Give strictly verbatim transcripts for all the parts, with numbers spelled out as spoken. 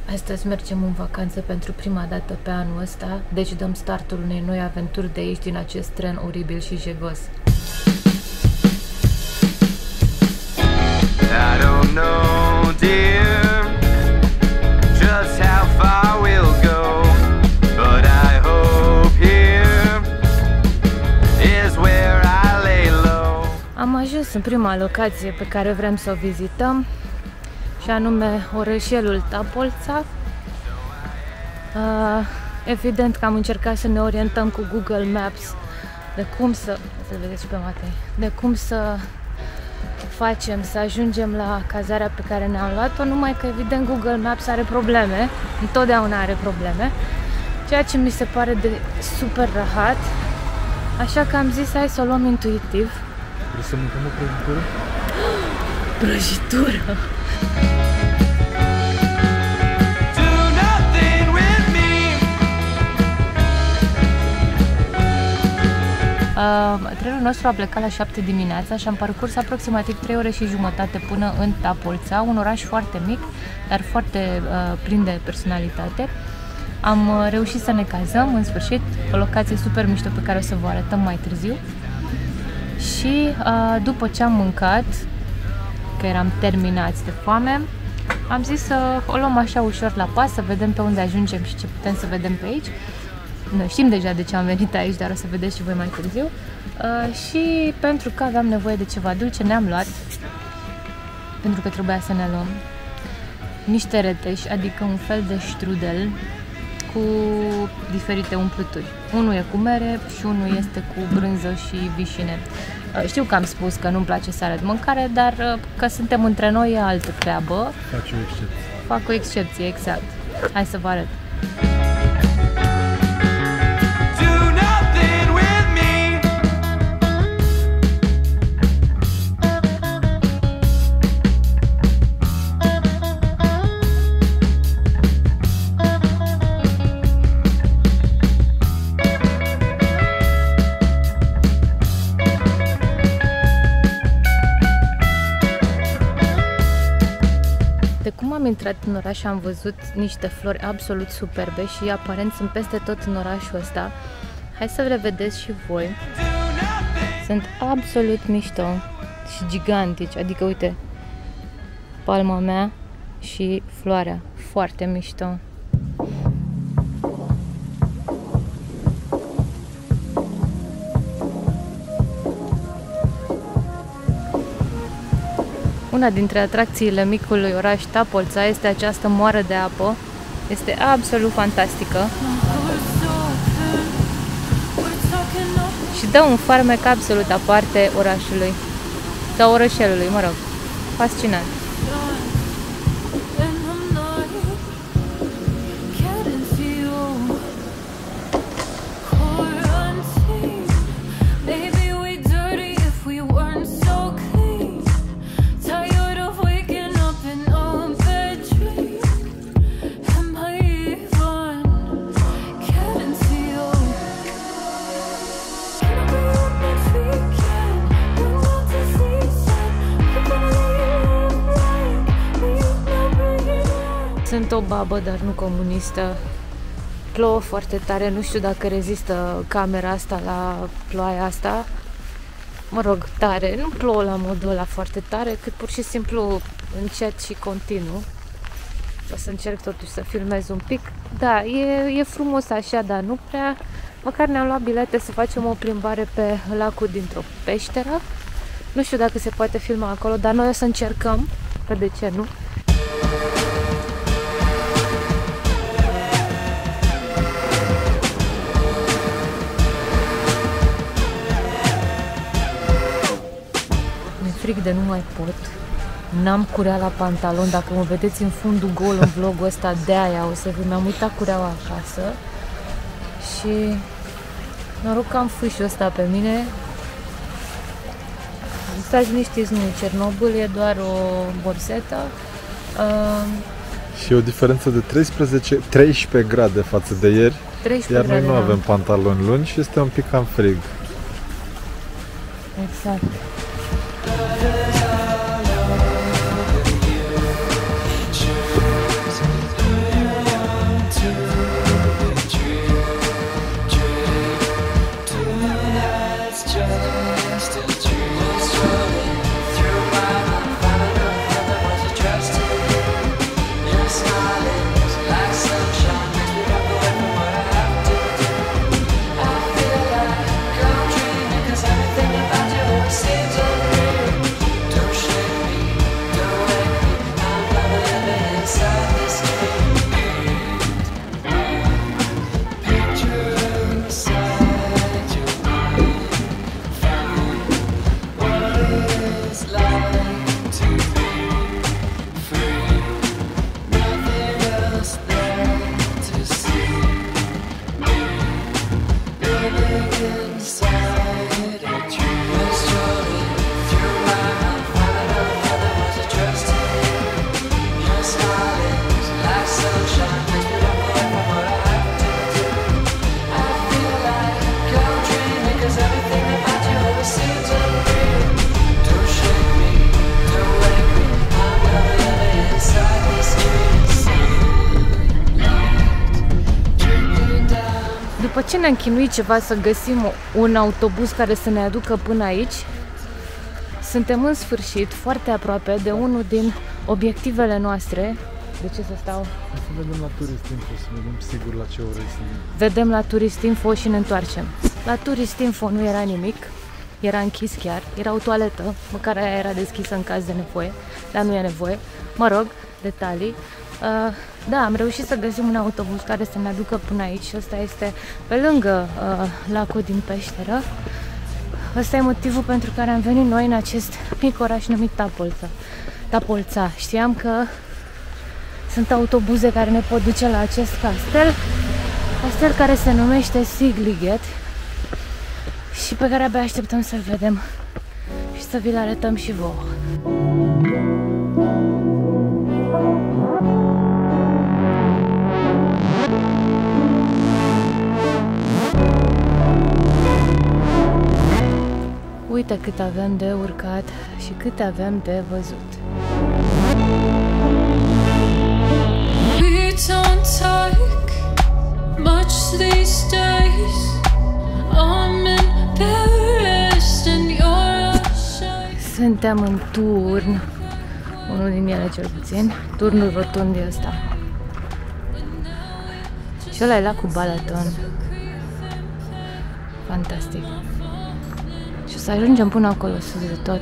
Astăzi mergem în vacanță pentru prima dată pe anul ăsta, deci dăm startul unei noi aventuri de aici, din acest tren oribil și jegos. I don't know, dear, just how far we'll go, but I hope here is where I lay low. Am ajuns în prima locație pe care vrem să o vizităm, și anume orășelul Tapolța. Uh, evident că am încercat să ne orientăm cu Google Maps de cum să, să vedeți și pe Matei, de cum să facem să ajungem la cazarea pe care ne-am luat-o, numai că evident Google Maps are probleme, întotdeauna are probleme, ceea ce mi se pare de super rahat, așa că am zis hai să o luăm intuitiv. Vrei să mâncăm o prăjitură? Prăjitură! Uh, trenul nostru a plecat la șapte dimineața și am parcurs aproximativ trei ore și jumătate până în Tapolța, un oraș foarte mic, dar foarte uh, plin de personalitate. Am uh, reușit să ne cazăm, în sfârșit, o locație super mișto pe care o să vă arătăm mai târziu. Și uh, după ce am mâncat, că eram terminați de foame, am zis să o luăm așa ușor la pas, să vedem pe unde ajungem și ce putem să vedem pe aici. Noi știm deja de ce am venit aici, dar o să vedeți și voi mai târziu. Uh, și pentru că aveam nevoie de ceva dulce, ne-am luat, pentru că trebuia să ne luăm, niște reteși, adică un fel de strudel cu diferite umpluturi. Unul e cu mere și unul este cu brânză și vișine. Uh, știu că am spus că nu-mi place să arăt mâncare, dar uh, că suntem între noi e altă treabă. Faci o excepție. Fac o excepție, exact. Hai să vă arăt. De cum am intrat în oraș am văzut niște flori absolut superbe și aparent sunt peste tot în orașul ăsta. Hai să le vedeți și voi. Sunt absolut mișto și gigantici, adică uite, palma mea și floarea, foarte mișto. Una dintre atracțiile micului oraș Tapolța este această moară de apă. Este absolut fantastică. Și dă un farmec absolut aparte orașului. Sau orășelului, mă rog. Fascinant. Sunt o babă, dar nu comunistă. Plouă foarte tare, nu știu dacă rezistă camera asta la ploaia asta. Mă rog, tare, nu plouă la modul ăla foarte tare, cât pur și simplu încet și continuu. O să încerc totuși să filmez un pic. Da, e, e frumos așa, dar nu prea. Măcar ne-am luat bilete să facem o plimbare pe lacul dintr-o peșteră. Nu știu dacă se poate filma acolo, dar noi o să încercăm, că de ce nu? Fric de nu mai pot. N-am curea la pantalon. Dacă mă vedeți în fundul gol în vlogul ăsta, de aia o să fiu. Mi-am uitat cureaua acasă. Și noroc că am fâșul ăsta pe mine. Stați liniștiți, nu e Cernobâl, e doar o borsetă. Uh, Și o diferență de treisprezece treisprezece grade față de ieri. Iar noi nu avem pantaloni lungi și este un pic cam frig. Exact. După ce ne-am chinuit ceva să găsim un autobuz care să ne aducă până aici, suntem în sfârșit foarte aproape de unul din obiectivele noastre. De ce să stau? Să vedem la Turistinfo, să vedem sigur la ce oră este. Vedem la Turistinfo și ne întoarcem. La Turistinfo nu era nimic, era închis chiar, era o toaletă, măcar aia era deschisă în caz de nevoie, dar nu e nevoie. Mă rog, detalii. Uh, da, am reușit să găsim un autobuz care să ne aducă până aici și ăsta este pe lângă uh, lacul din Peșteră. Ăsta e motivul pentru care am venit noi în acest mic oraș numit Tapolța. Tapolța. Știam că sunt autobuze care ne pot duce la acest castel, castel care se numește Siglighet și pe care abia așteptăm să-l vedem și să vi-l arătăm și vouă. Uite cât avem de urcat și cât avem de văzut. We don't talk much these days. I'm embarrassed and you're shy. Suntem în turn, unul din ele cel puțin, turnul rotund e ăsta. Și ăla e lacul Balaton. Fantastic. Și o să ajungem până acolo sus de tot.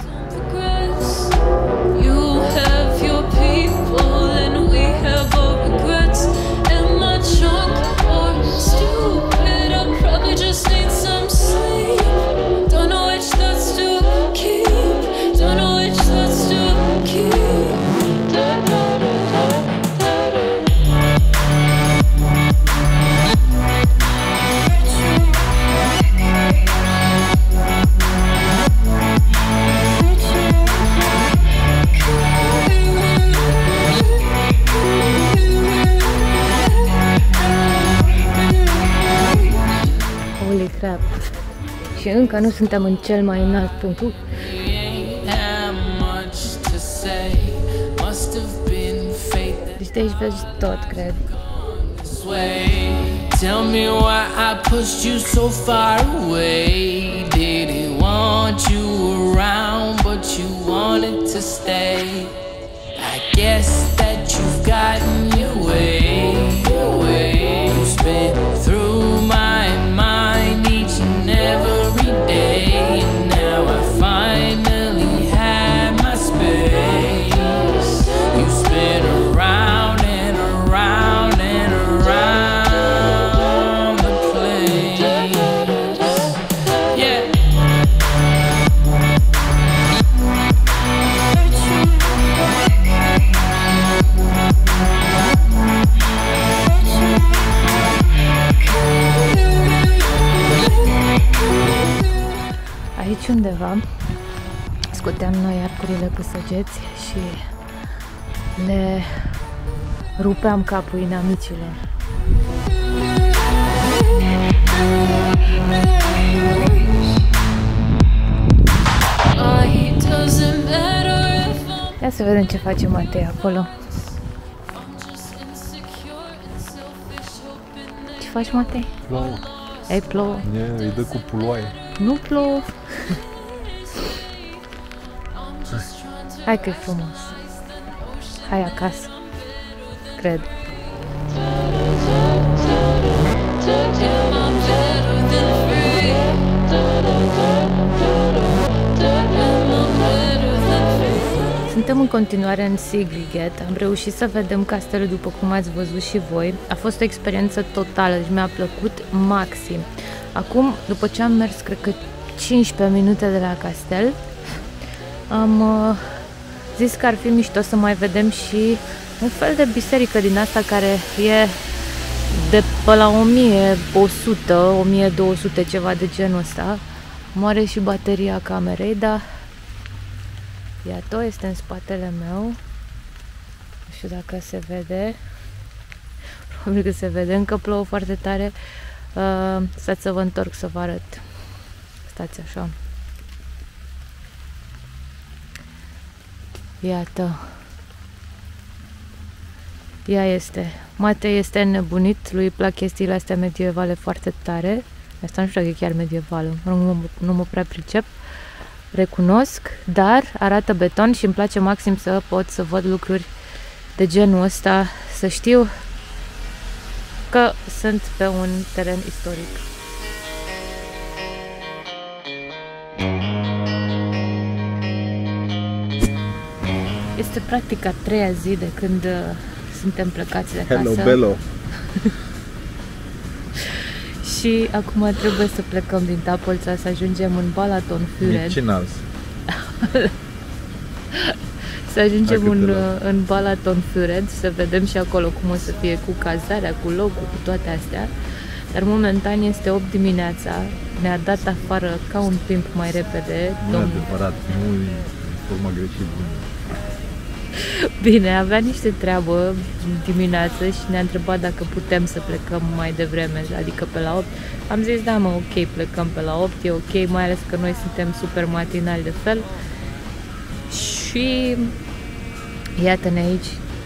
Crap. Și încă nu suntem în cel mai înalt punct. Deci de aici vezi tot, cred. Tell me why I pushed you so far away. Didn't want you around, but you wanted to stay. I guess that you've gotten your way, your way. You spent through my mind each and every day, and now I finally had my space. You spin around and around and around the place. Yeah. Aici undeva scoteam noi arcurile cu săgeți și le rupeam capul inamicilor. Ia să vedem ce face Matei acolo. Ce faci, Matei? Plouă. Ei, plouă. E, îi dă cu puloaie. Nu plouă. Hai că e frumos. Hai acasă. Cred. Suntem în continuare în Siglighet. Am reușit să vedem castelul după cum ați văzut și voi. A fost o experiență totală, deci mi-a plăcut maxim. Acum, după ce am mers, cred că cincisprezece minute de la castel, am uh, zis că ar fi mișto să mai vedem și un fel de biserică din asta care e de pe la o mie o sută, o mie două sute, ceva de genul ăsta. Moare și bateria camerei, dar iată, este în spatele meu. Nu știu dacă se vede. Probabil că se vede, încă plouă foarte tare. Uh, stați să vă întorc să vă arăt. Stați așa. Iată. Ea este Matei este înnebunit, lui îi plac chestiile astea medievale foarte tare. Asta nu știu dacă e chiar medievală, nu, nu, nu mă prea pricep, recunosc, dar arată beton și îmi place maxim să pot să văd lucruri de genul ăsta, să știu că sunt pe un teren istoric. Este practic a treia zi de când uh, suntem plecați de acasă. Hello, bello! Și acum trebuie să plecăm din Tapolța, să ajungem în Balatonfüred. Micinals. Să ajungem în, în Balatonfüred, să vedem și acolo cum o să fie cu cazarea, cu locul, cu toate astea. Dar momentan este opt dimineața, ne-a dat afară ca un pimp mai repede. Nu e adevărat, nu e formă greșit. Bine, avea niște treabă dimineață și ne-a întrebat dacă putem să plecăm mai devreme, adică pe la opt. Am zis, da mă, ok, plecăm pe la opt, e ok, mai ales că noi suntem super matinali de fel. Și iată-ne aici.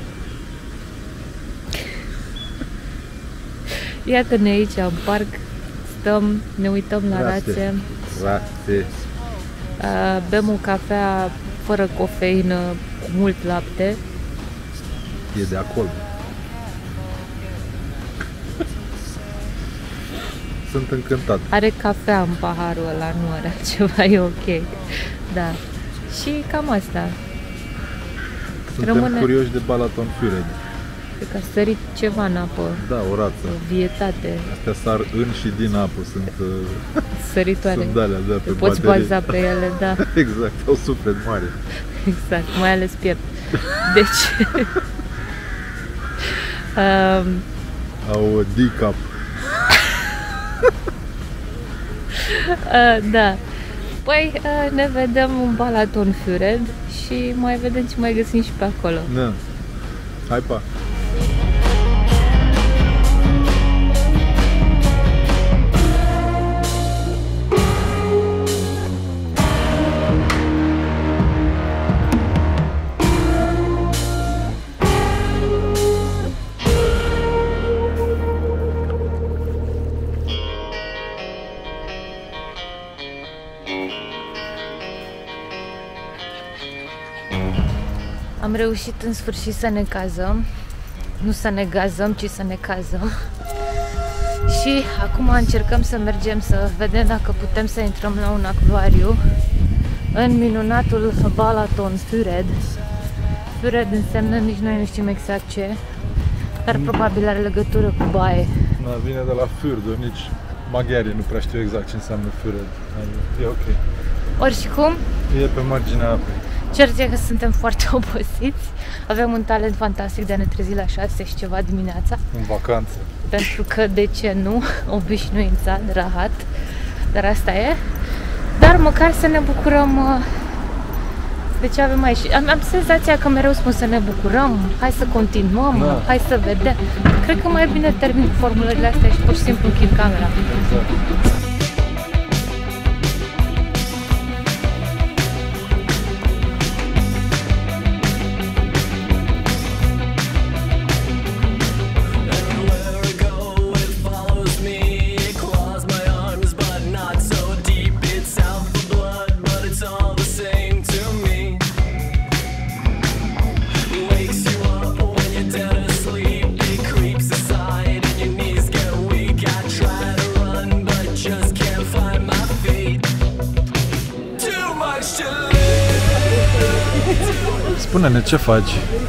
Iată-ne aici în parc, stăm, ne uităm la rațe, rațe. Uh, bem o cafea fără cofeină, cu mult lapte. E de acolo. Sunt încântat. Are cafea în paharul ăla, nu are ceva, e ok. Da. Și cam asta. Suntem Rămâne... curioși de Balatonfüred. Cred că a sărit ceva în apă. Da, o rață. O vietate. Astea sar în și din apă, sunt săritoare. Sunt alea, da, pe poți baterii. baza pe ele, da. Exact, au suflet mare. Exact, mai ales piept. Deci... um... Au D-cup. uh, da. Păi uh, ne vedem în Balatonfüred și mai vedem ce mai găsim și pe acolo. Da. Hai, pa! Am reușit în sfârșit să ne cazăm, nu să ne gazăm, ci să ne cazăm. Și acum încercăm să mergem să vedem dacă putem să intrăm la un acvariu în minunatul Balatonfüred. Füred înseamnă, nici noi nu știm exact ce, dar probabil are legătură cu baie. Da, vine de la Fürd, nici maghiarii nu prea știu exact ce înseamnă Füred. E ok. Oricum, e pe marginea apei. Cert e că suntem foarte obosiți. Avem un talent fantastic de a ne trezi la șase și ceva dimineața. În vacanță. Pentru că, de ce nu, obișnuința, rahat. Dar asta e. Dar măcar să ne bucurăm de ce avem aici. Am, am senzația că mereu spun să ne bucurăm, hai să continuăm, da. Hai să vedem. Cred că mai bine termin formulările astea și pur și simplu închid camera. Exact. Spune-ne, ce faci?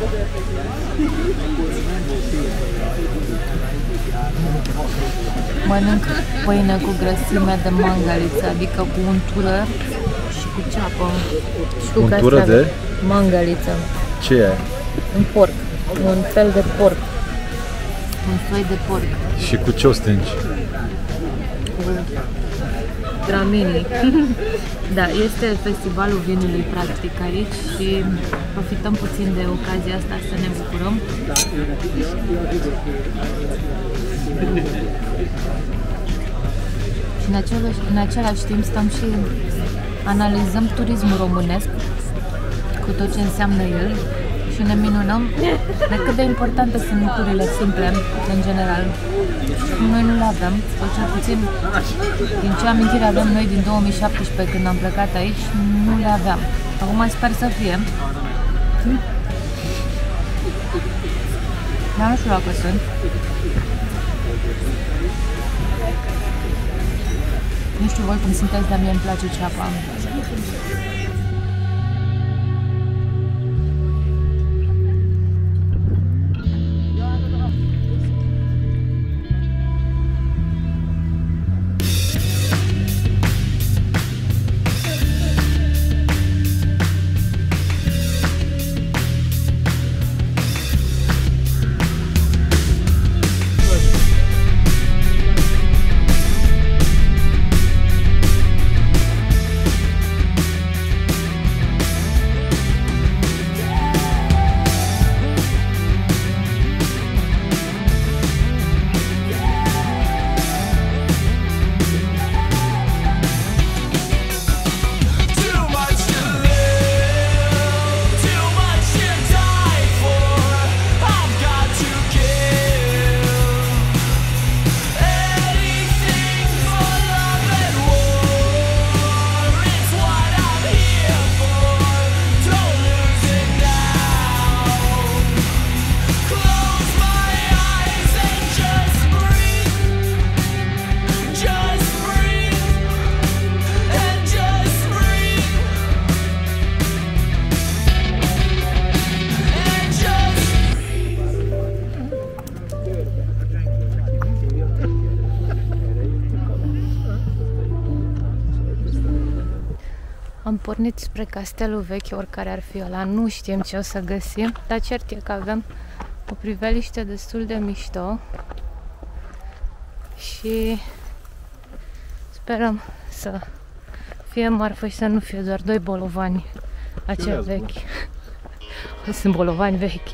Mănânc pâine cu grăsime de mangaliță, adică cu untură și cu ceapă. Și cu untură de? Mangaliță. Ce e? Un porc, un fel de porc. Un soi de porc. Și cu ce o stingi? Cu Dramini. Da, este festivalul vinului practic aici și profităm puțin de ocazia asta să ne bucurăm. Și în același, în același timp stăm și analizăm turismul românesc cu tot ce înseamnă el și ne minunăm de cât de importante sunt lucrurile simple în general. Noi nu le avem, sau cel puțin din ce amintire avem noi din două mii șaptesprezece când am plecat aici, nu le aveam. Acum sper să fie. Dar nu știu dacă sunt. Nu știu voi cum sunteți, dar mie îmi place ceapa. Am pornit spre castelul vechi, oricare ar fi ăla, nu știm ce o să găsim, dar cert e că avem o priveliște destul de mișto și sperăm să fie marfă și să nu fie doar doi bolovani aceia vechi. Sunt bolovani vechi.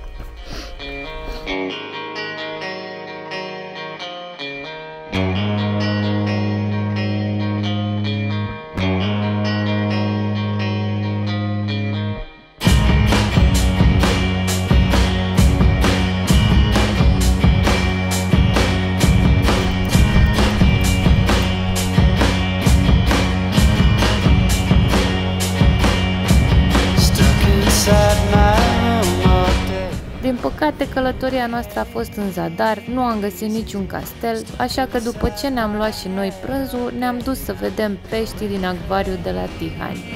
Din păcate, călătoria noastră a fost în zadar, nu am găsit niciun castel, așa că după ce ne-am luat și noi prânzul, ne-am dus să vedem peștii din acvariul de la Tihani.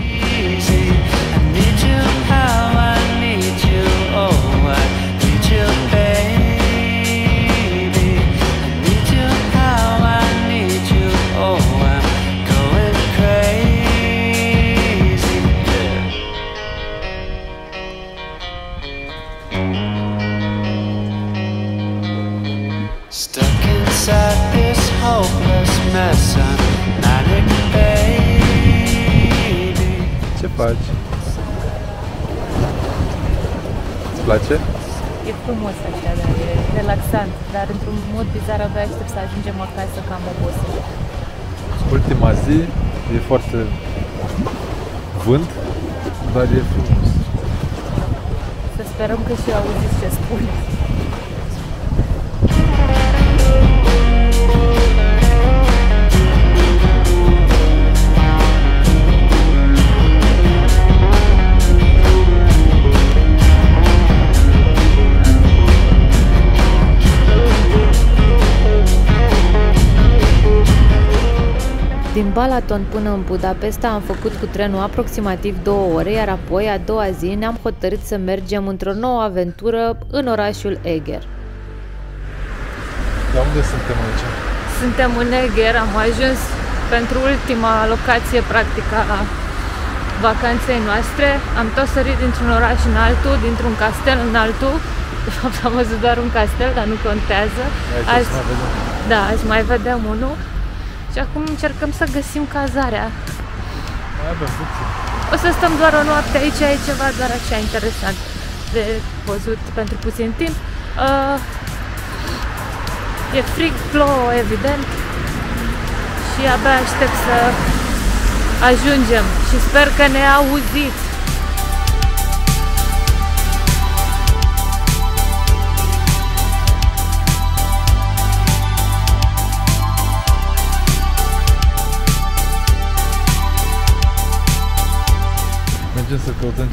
Stuck inside this hopeless mess, I'm manic baby. Ce faci? Îți place? E frumos așa, dar e relaxant, dar într-un mod bizar abia aștept să ajungem acasă că am obosit. Ultima zi e foarte vânt, dar e frumos. Să sperăm că și auziți ce spun. Din Balaton până în Budapesta am făcut cu trenul aproximativ două ore, iar apoi, a doua zi, ne-am hotărât să mergem într-o nouă aventură în orașul Eger. Dar unde suntem aici? Suntem în Eger, am ajuns pentru ultima locație practică a vacanței noastre. Am tot sărit dintr-un oraș în altul, dintr-un castel în altul. De fapt am văzut doar un castel, dar nu contează. Azi, mai vedem. Da, azi mai vedem unul. Și acum încercăm să găsim cazarea. Mai avem puțin. O să stăm doar o noapte aici, e ceva doar așa interesant de văzut pentru puțin timp. Uh, e frig, plouă, evident, și abia aștept să ajungem și sper că ne auziți.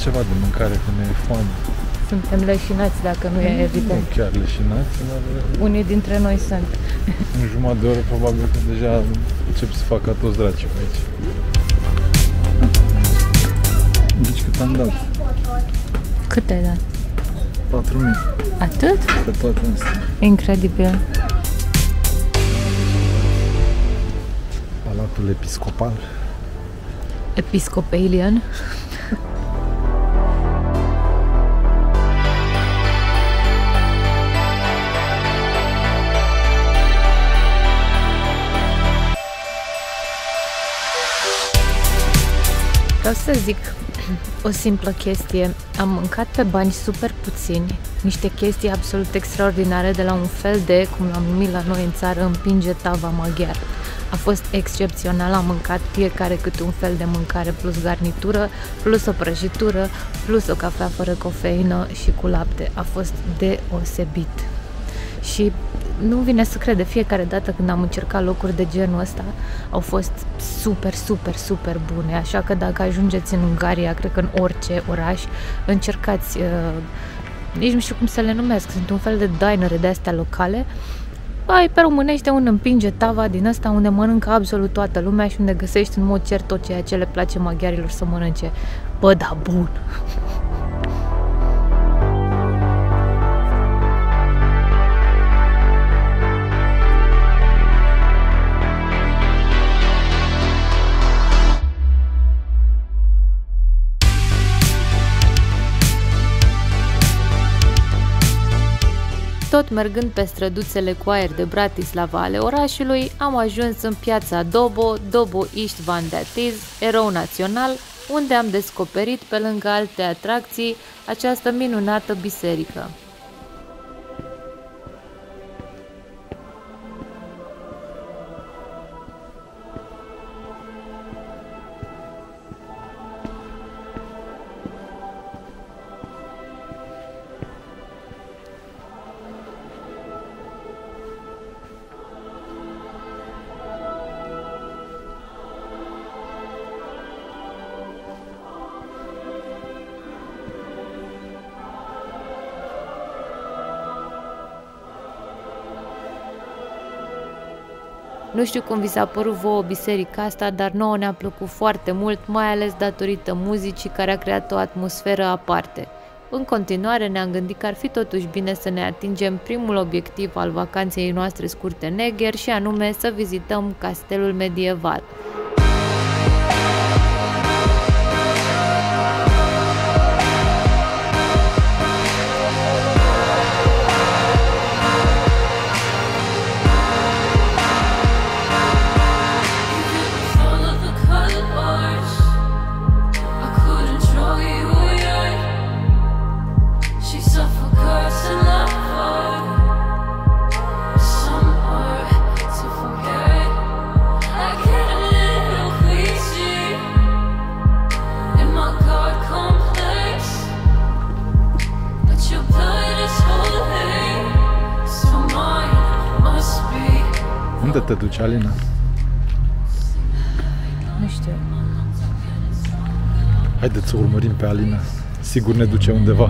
ceva de mâncare, că ne e foame. Suntem leșinați, dacă nu e evident. Nu chiar leșinați, dar... Unii dintre noi sunt. În jumătate de oră, probabil că deja încep să facă toți dracii pe aici. Deci cât am dat? Cât ai dat? patru mii. Atât? Pe toate astea. Incredibil. Palatul episcopal. Episcopalian. Vreau să zic o simplă chestie. Am mâncat pe bani super puțini niște chestii absolut extraordinare de la un fel de, cum l-am numit la noi în țară, împinge tava maghiar. A fost excepțional, am mâncat fiecare câte un fel de mâncare plus garnitură, plus o prăjitură, plus o cafea fără cofeină și cu lapte. A fost deosebit. Și nu vine să cred, de fiecare dată când am încercat locuri de genul ăsta, au fost super, super, super bune. Așa că dacă ajungeți în Ungaria, cred că în orice oraș, încercați, uh, nici nu știu cum să le numesc, sunt un fel de dinere de astea locale. Ai pe românește un împinge tava din ăsta unde mănâncă absolut toată lumea și unde găsești în mod cert tot ceea ce le place maghiarilor să mănânce. Bă, da, bun! Tot mergând pe străduțele cu aer de Bratislava ale orașului, am ajuns în piața Dobo, Dobo Istvan Datiz, erou național, unde am descoperit, pe lângă alte atracții, această minunată biserică. Nu știu cum vi s-a părut vouă biserica asta, dar nouă ne-a plăcut foarte mult, mai ales datorită muzicii care a creat o atmosferă aparte. În continuare ne-am gândit că ar fi totuși bine să ne atingem primul obiectiv al vacanței noastre scurte în Eger și anume să vizităm castelul medieval. Unde te duci, Alina? Nu știu. Haideți să urmărim pe Alina. Sigur ne duce undeva.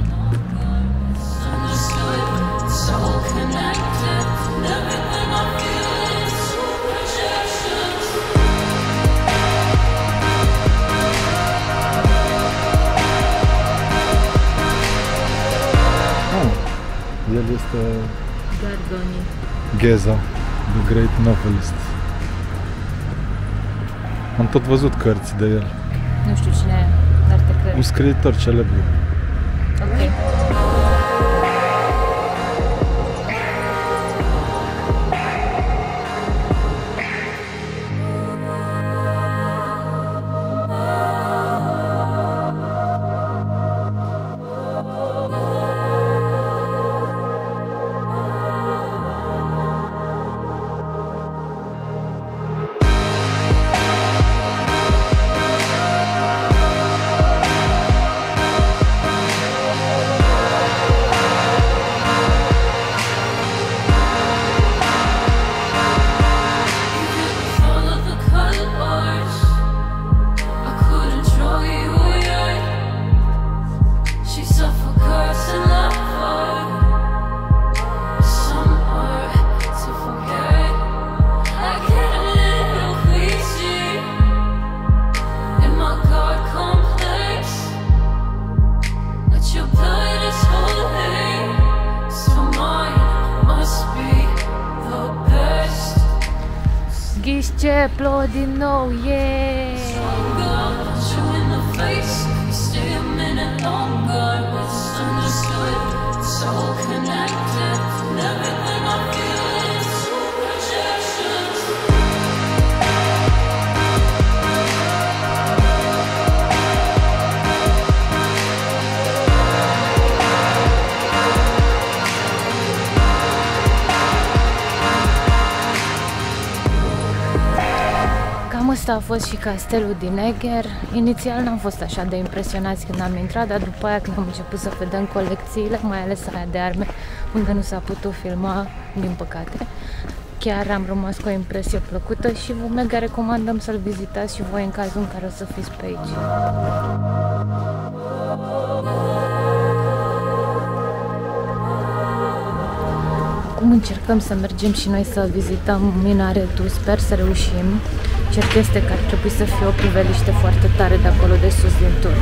Ah, el este Gardoni. Geza, the great novelist. Am tot văzut cărți de el. Nu știu cine e, dar te cred. Un scriitor celebru. Ok. Ghiși ce plouă din nou, yeah! Asta a fost și castelul din Eger. Inițial n-am fost așa de impresionați când am intrat, dar după aia când am început să vedem colecțiile, mai ales aia de arme, unde nu s-a putut filma, din păcate, chiar am rămas cu o impresie plăcută și vă mega recomandăm să-l vizitați și voi în cazul în care o să fiți pe aici. Acum încercăm să mergem și noi să vizităm minaretul, sper să reușim. Cert este că ar trebui să fie o priveliște foarte tare de acolo de sus din turn.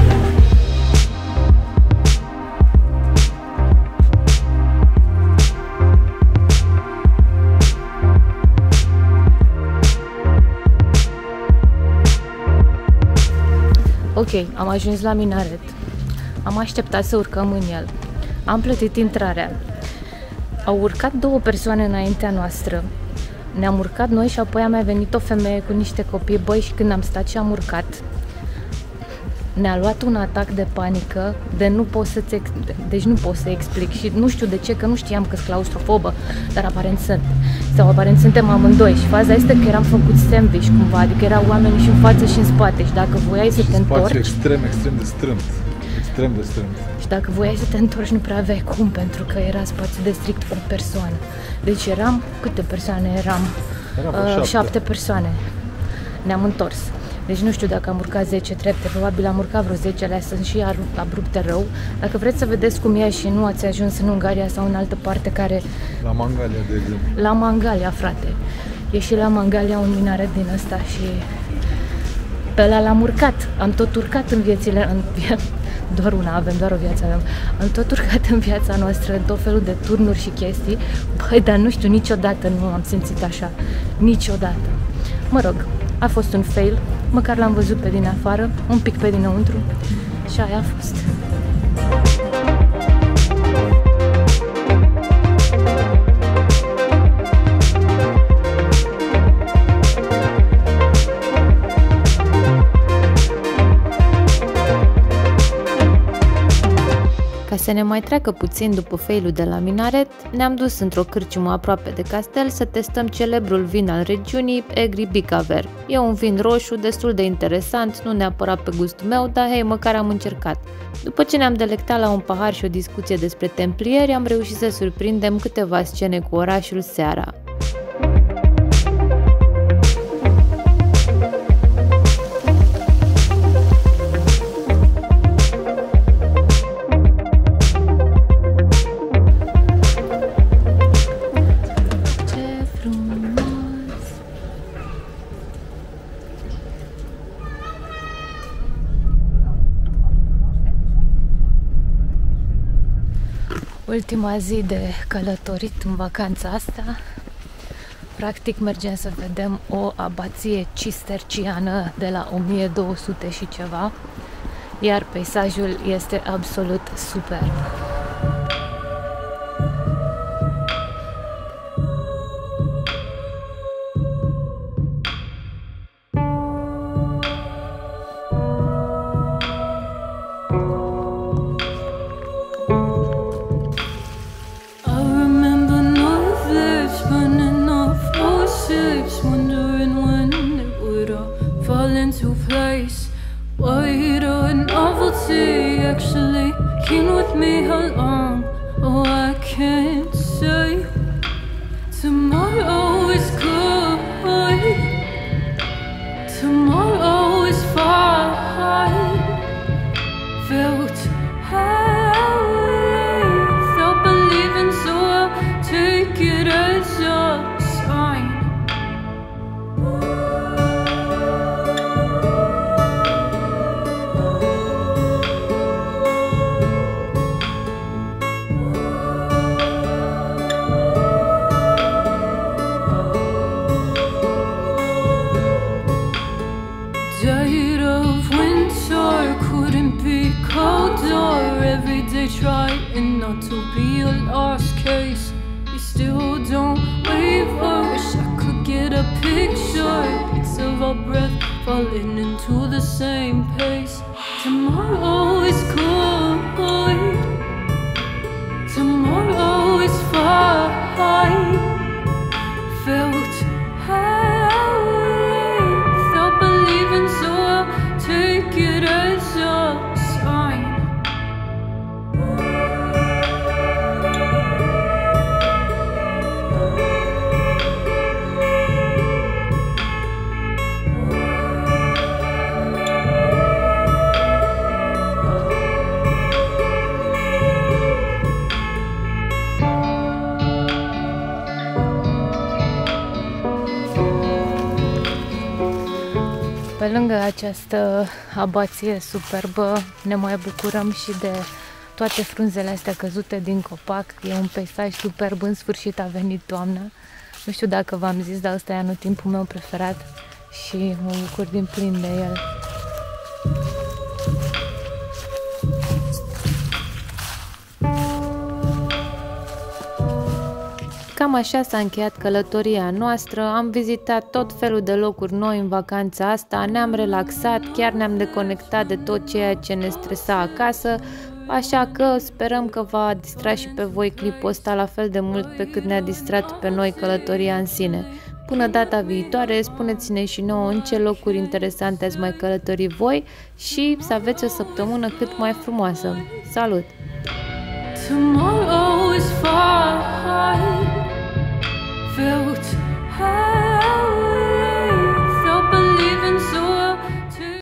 Ok, am ajuns la minaret. Am așteptat să urcăm în el. Am plătit intrarea. Au urcat două persoane înaintea noastră. Ne-am urcat noi și apoi a mai venit o femeie cu niște copii. Băi, și când am stat și am urcat, ne-a luat un atac de panică de nu pot să-ți deci nu pot să explic și nu știu de ce, că nu știam că-s claustrofobă, dar aparent sunt. Sau aparent suntem amândoi și faza este că eram făcut sandwich cumva, adică erau oameni și în față și în spate și dacă voiai să te întorci... Spațiu extrem, extrem de strâmt. Extrem de strâmt. Și dacă voiai să te întorci nu prea aveai cum, pentru că era spațiu de strict o persoană. Deci eram, câte persoane eram? Eram uh, șapte. șapte persoane. Ne-am întors. Deci nu știu dacă am urcat zece trepte, probabil am urcat vreo zece, alea sunt și abrupte rău. Dacă vreți să vedeți cum e și nu ați ajuns în Ungaria sau în altă parte care... La Mangalia, de exemplu. La Mangalia, frate. E și la Mangalia un minaret din ăsta și... Pe ăla l-am urcat. Am tot urcat în viețile... În... Doar una avem, doar o viață avem. Am tot urcat în viața noastră tot felul de turnuri și chestii. Băi, dar nu știu, niciodată nu am simțit așa. Niciodată. Mă rog, a fost un fail. Măcar l-am văzut pe din afară, un pic pe dinăuntru. Și aia a fost. Ca să ne mai treacă puțin după failul de la minaret, ne-am dus într-o cârciumă aproape de castel să testăm celebrul vin al regiunii, Egri Bicaver. E un vin roșu destul de interesant, nu neapărat pe gustul meu, dar hei, măcar am încercat. După ce ne-am delectat la un pahar și o discuție despre templieri, am reușit să surprindem câteva scene cu orașul seara. Ultima zi de călătorit în vacanța asta, practic mergem să vedem o abație cisterciană de la o mie două sute și ceva, iar peisajul este absolut superb. so don't waver. Wish I could get a picture, bits of our breath falling into the same pace. Tomorrow is cold, tomorrow is fine. Felt high, felt believing, so I'll take it as a sign. Pe lângă această abație superbă, ne mai bucurăm și de toate frunzele astea căzute din copac. E un peisaj superb, în sfârșit a venit toamna. Nu știu dacă v-am zis, dar ăsta e anotimpul meu preferat și mă bucur din plin de el. Cam așa s-a încheiat călătoria noastră, am vizitat tot felul de locuri noi în vacanța asta, ne-am relaxat, chiar ne-am deconectat de tot ceea ce ne stresa acasă, așa că sperăm că v-a distrat și pe voi clipul ăsta la fel de mult pe cât ne-a distrat pe noi călătoria în sine. Până data viitoare, spuneți-ne și nouă în ce locuri interesante ați mai călătorit voi și să aveți o săptămână cât mai frumoasă. Salut! Tomorrow is fine. Felt